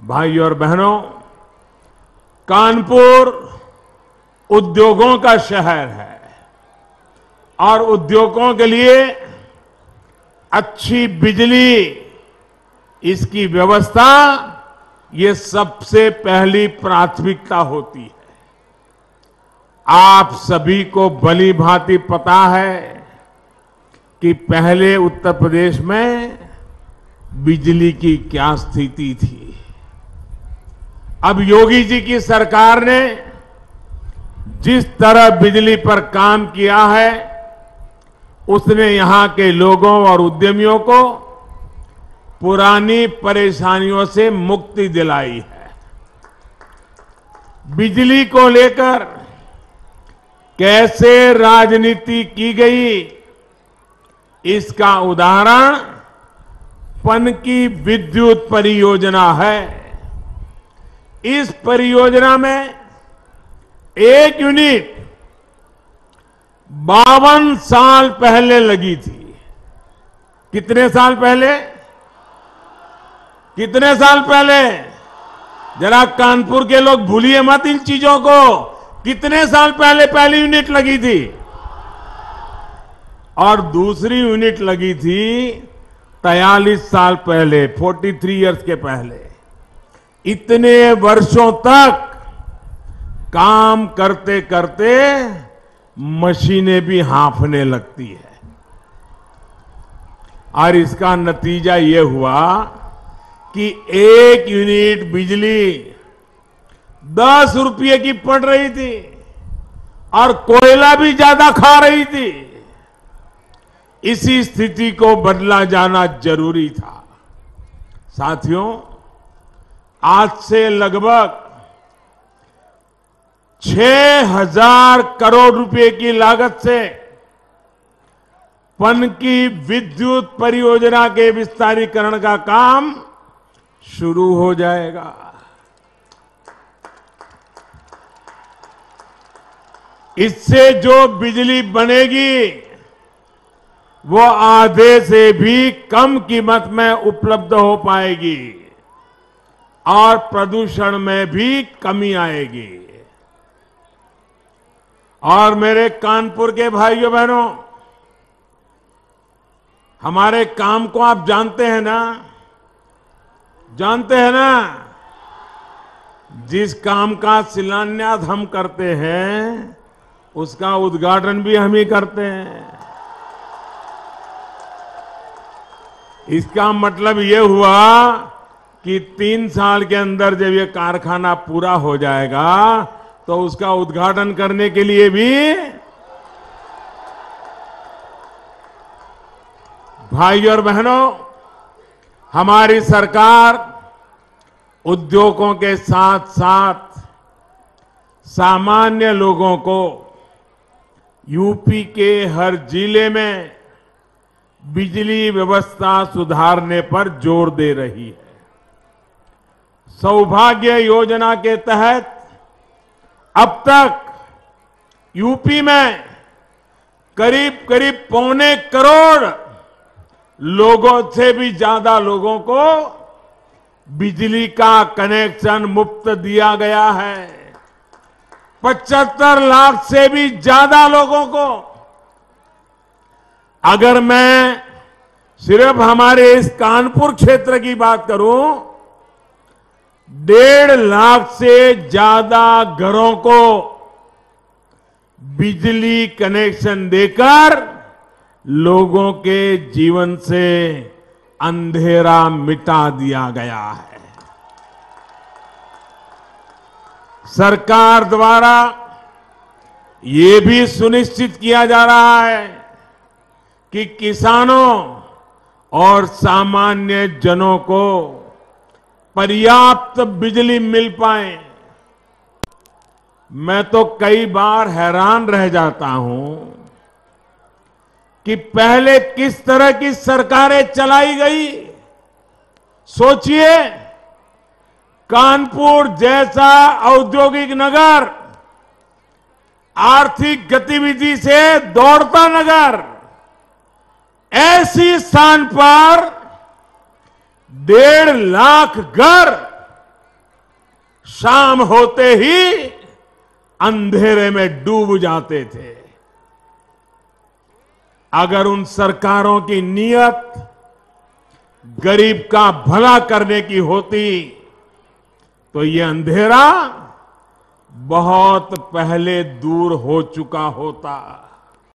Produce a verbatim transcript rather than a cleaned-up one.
भाइयों और बहनों, कानपुर उद्योगों का शहर है और उद्योगों के लिए अच्छी बिजली, इसकी व्यवस्था ये सबसे पहली प्राथमिकता होती है। आप सभी को भली भांति पता है कि पहले उत्तर प्रदेश में बिजली की क्या स्थिति थी। अब योगी जी की सरकार ने जिस तरह बिजली पर काम किया है, उसने यहां के लोगों और उद्यमियों को पुरानी परेशानियों से मुक्ति दिलाई है। बिजली को लेकर कैसे राजनीति की गई, इसका उदाहरण पनकी विद्युत परियोजना है। इस परियोजना में एक यूनिट बावन साल पहले लगी थी। कितने साल पहले? कितने साल पहले? जरा कानपुर के लोग भूलिए मत इन चीजों को। कितने साल पहले पहली यूनिट लगी थी? और दूसरी यूनिट लगी थी तैंतालीस साल पहले, तैंतालीस इयर्स के पहले। इतने वर्षों तक काम करते करते मशीनें भी हांफने लगती है और इसका नतीजा ये हुआ कि एक यूनिट बिजली दस रुपये की पड़ रही थी और कोयला भी ज्यादा खा रही थी। इसी स्थिति को बदला जाना जरूरी था। साथियों, आज से लगभग छह हजार करोड़ रुपए की लागत से पनकी विद्युत परियोजना के विस्तारीकरण का काम शुरू हो जाएगा। इससे जो बिजली बनेगी वो आधे से भी कम कीमत में उपलब्ध हो पाएगी और प्रदूषण में भी कमी आएगी। और मेरे कानपुर के भाइयों बहनों, हमारे काम को आप जानते हैं ना? जानते हैं ना? जिस काम का शिलान्यास हम करते हैं उसका उद्घाटन भी हम ही करते हैं। इसका मतलब ये हुआ कि तीन साल के अंदर जब ये कारखाना पूरा हो जाएगा तो उसका उद्घाटन करने के लिए भी भाइयों और बहनों, हमारी सरकार उद्योगों के साथ साथ सामान्य लोगों को यूपी के हर जिले में बिजली व्यवस्था सुधारने पर जोर दे रही है। सौभाग्य योजना के तहत अब तक यूपी में करीब करीब पौने करोड़ लोगों से भी ज्यादा लोगों को बिजली का कनेक्शन मुफ्त दिया गया है। पचहत्तर लाख से भी ज्यादा लोगों को। अगर मैं सिर्फ हमारे इस कानपुर क्षेत्र की बात करूं, डेढ़ लाख से ज्यादा घरों को बिजली कनेक्शन देकर लोगों के जीवन से अंधेरा मिटा दिया गया है। सरकार द्वारा ये भी सुनिश्चित किया जा रहा है कि किसानों और सामान्य जनों को पर्याप्त बिजली मिल पाए। मैं तो कई बार हैरान रह जाता हूं कि पहले किस तरह की सरकारें चलाई गई। सोचिए, कानपुर जैसा औद्योगिक नगर, आर्थिक गतिविधि से दौड़ता नगर, ऐसी स्थान पर डेढ़ लाख घर शाम होते ही अंधेरे में डूब जाते थे। अगर उन सरकारों की नीयत गरीब का भला करने की होती तो ये अंधेरा बहुत पहले दूर हो चुका होता।